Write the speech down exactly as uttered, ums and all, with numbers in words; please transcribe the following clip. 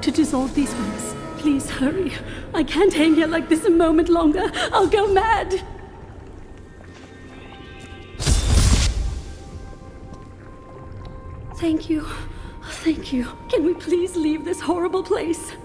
to dissolve these wings. Please hurry. I can't hang here like this a moment longer. I'll go mad. Thank you. Thank you. Can we please leave this horrible place?